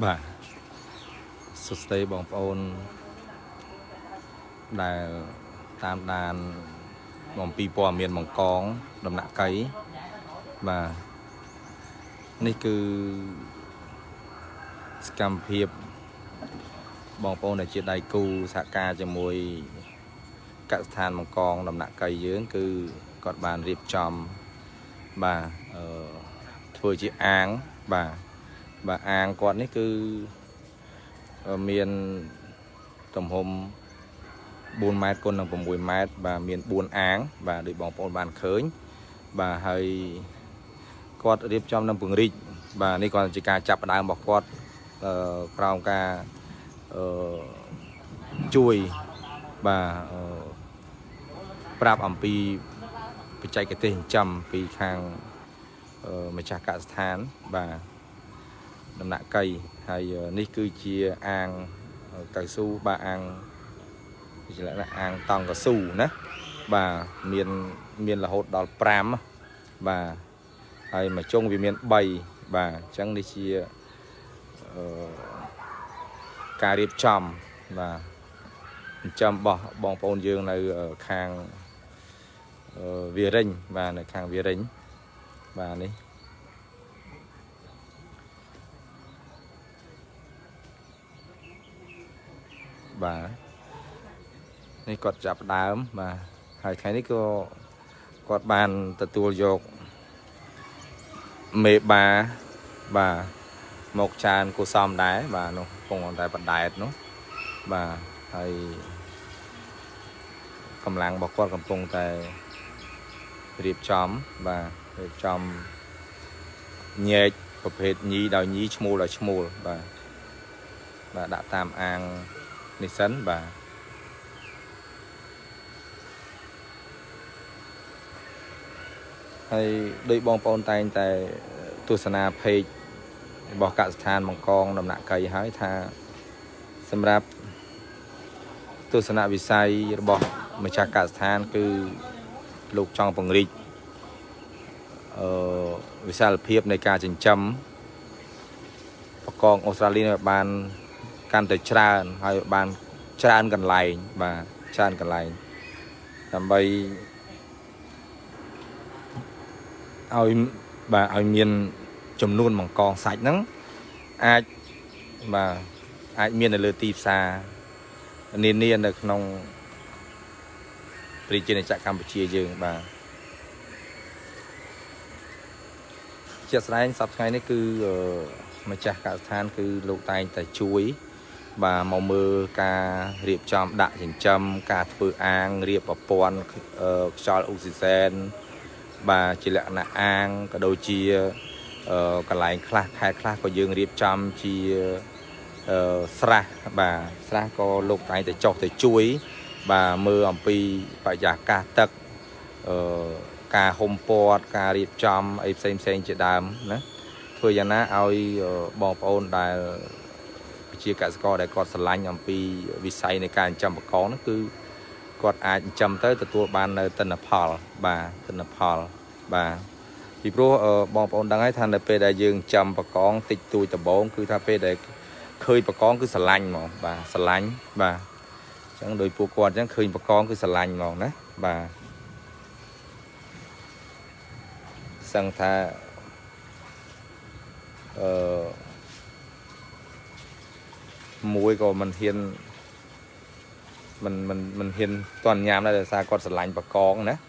បាទសុស្ដីបងប្អូនដែលតាមដានអំពីព័ត៌មានបង្កងដំណាក់កៃបាទនេះគឺសកម្មភាពបងប្អូនដែលជាដៃគូសហការជាមួយកសិដ្ឋានបង្កងដំណាក់កៃយើងគឺគាត់បានរៀបចំបាទធ្វើជាអាងបាទអាងគាត់នេះគឺមានទំហំ4ម៉ែត្រគុណនឹង6ម៉ែត្របាទមាន4អាងបាទដូចបងប្អូនបានឃើញបាទហើយគាត់រៀបចំនឹងពង្រីកបាទនេះគាត់ជាការចាប់ផ្ដើមរបស់គាត់ក្រោមការជួយបាទប្រាប់អំពីបច្ចេកទេសចិញ្ចឹមពីខាងម្ចាស់កសិដ្ឋានបាទដំណាក់កៃហើយនេះគឺជាអាងកៅស៊ូបាទអាងជាលក្ខណៈអាងតង់កៅស៊ូណាបាទមានរហូតដល់5បាទហើយមួយចុងវាមាន3បាទអញ្ចឹងនេះជាការរៀបចំបាទចិញ្ចឹមរបស់បងប្អូនយើងនៅខាងវារិញបាទនៅខាងវារិញបាទនេះបាទនេះគាត់ចាប់ដើមបាទហើយថ្ងៃនេះក៏គាត់បានទទួលយកមេបាបាទមកចានគូសំដែរបាទនោះកំពុងតែបដែតនោះបាទហើយកម្លាំងរបស់គាត់កំពុងតែរៀបចំបាទរៀបចំញែកប្រភេទញីដោយញីឈ្មោលដោយឈ្មោលបាទដាក់តាមអាងនេះសិនបាទហើយដោយបងប្អូនតែងតែទស្សនាเพจរបស់កសិដ្ឋានបង្កងដំណាក់កៃហើយថាសម្រាប់ទស្សនវិស័យរបស់ម្ចាស់កសិដ្ឋានគឺលោកចង់ពង្រីកវិសាលភាពនៃការចិញ្ចឹមបង្កងអូស្ត្រាលីឲ្យបានកាន់តែច្រើនហើយបានច្រើនកន្លែងបាទច្រើនកន្លែងដើម្បីឲ្យមានចំនួនបង្កងសាច់ហ្នឹងអាចមាននៅលើទីផ្សារនានានៅក្នុងប្រជាជាតិកម្ពុជាយើងបាទជាក់ស្ដែងសប្តាហ៍ថ្ងៃនេះគឺម្ចាស់កសិដ្ឋានគឺលោកតែងតែជួយបាទមកមើលការរៀបចំដាក់ចិញ្ចឹមការធ្វើអាងរៀបប្រព័ន្ធខ្យល់អុកស៊ីសែនបាទជាលក្ខណៈអាងក៏ដូចជាកន្លែងខ្លះខែខ្លះក៏យើងរៀបចំជាស្រះបាទស្រះក៏លោកតែងតែចុះទៅជួយបាទមើលអំពីបរិយាកាសទឹកការហុំព័ទ្ធការរៀបចំអីផ្សេងជាដើមណាធ្វើយ៉ាងណាឲ្យបងប្អូនដែលជាកសិករដែលគាត់ស្រឡាញ់អំពីវិស័យនៃការចិញ្ចឹមបង្កងហ្នឹងគឺគាត់អាចចិញ្ចឹមទៅទទួលបាននៅទិន្នផលបាទទិន្នផលបាទពីព្រោះបងប្អូនដឹងហើយថានៅពេលដែលយើងចិញ្ចឹមបង្កងតិចតួចដំបូងគឺថាពេលដែលឃើញបង្កងគឺស្រឡាញ់ហ្មងបាទស្រឡាញ់បាទអញ្ចឹងដោយពួកគាត់អញ្ចឹងឃើញបង្កងគឺស្រឡាញ់ហ្មងណាបាទសឹងថាមួយក៏មិនហ៊ានមិនហ៊ានតន់ញ៉ាំដែរដោយសារគាត់ស្រឡាញ់បកងណា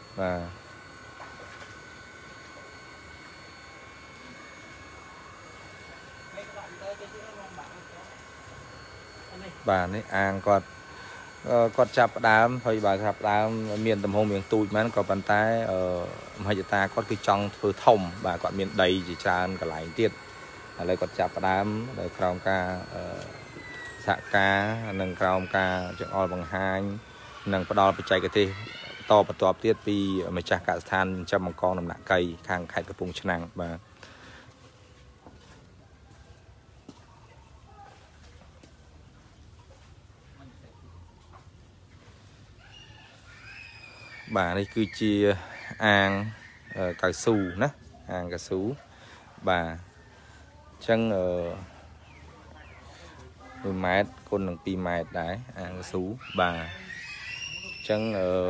បាទនេះអាងគាត់ចាប់ផ្ដើមហើយបើចាប់ផ្ដើមមានទំហំរៀងទូចមែនក៏ប៉ុន្តែមហិច្ឆតាគាត់គឺចង់ធ្វើធំបាទគាត់មានដីជាច្រើនកន្លែងទៀតឥឡូវគាត់ចាប់ផ្ដើមដោយក្រោមការសហការនិងក្រោមការចង្អុលបង្ហាញនិងផ្ដល់បច្ចេកទេសបន្តទៀតពីម្ចាស់កសិដ្ឋានចិញ្ចឹមបង្កងដំណាក់កៃខាងខេត្តកំពង់ឆ្នាំងបាទនេះគឺជាអាងកៅស៊ូណាអាងកៅស៊ូបាទអញ្ចឹង 1 mét គុណនឹង 2 ម៉ែត្រដែរអាងកស៊ូបាទអញ្ចឹង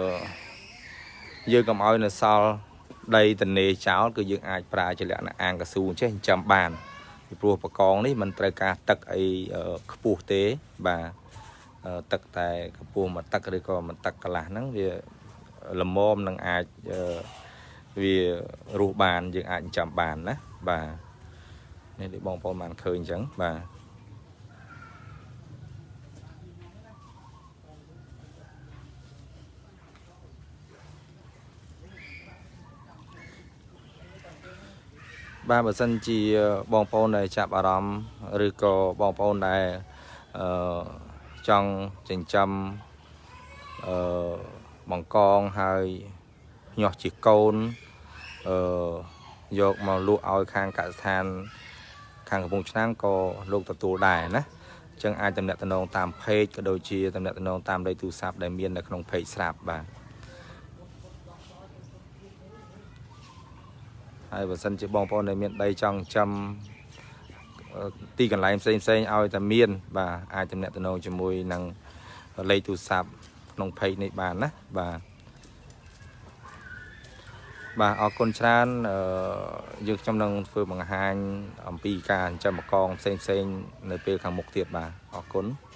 យើងកុំឲ្យនៅសល់ដីតនេចោលគឺយើងអាចប្រើជាលក្ខណៈអាងកស៊ូចេះចិញ្ចឹមបានពីព្រោះបកងនេះมันត្រូវការទឹកអីខ្ពស់ទេបាទទឹកតែខ្ពស់មួយទឹកឬក៏មួយទឹកកន្លះហ្នឹងវាល្មមនឹងអាចវារស់បានយើងអាចចិញ្ចឹមបានណាបាទនេះដូចបងប្អូនបានឃើញអញ្ចឹងបាទបាទបើសិនជាបងប្អូនដែលចាប់អារម្មណ៍ឬក៏បងប្អូនដែលចង់ចិញ្ចឹមបង្កងហើយញាស់ជាកូនយកមកលក់ឲ្យខាងកសិដ្ឋានខាងកំពង់ឆ្នាំងក៏លោកទទួលដែរណាអញ្ចឹងអាចតំណាក់តំណងតាម page ក៏ដូចជាតំណាក់តំណងតាមលេខទូរស័ព្ទដែលមាននៅក្នុង page ស្រាប់បាទហើយបើសិនជាបងប្អូនដែលមានដីចង់ចំទីកន្លែងផ្សេងឲ្យតែមានបាទអាចតំណាក់តំណងជាមួយនឹងលេខទូរស័ព្ទក្នុង page នេះបានណាបាទបាទអរគុណច្រើនយើងខ្ញុំនឹងធ្វើបង្ហាញអំពីការចិញ្ចឹមបង្កងផ្សេងនៅពេលខាងមុខទៀតបាទអរគុណ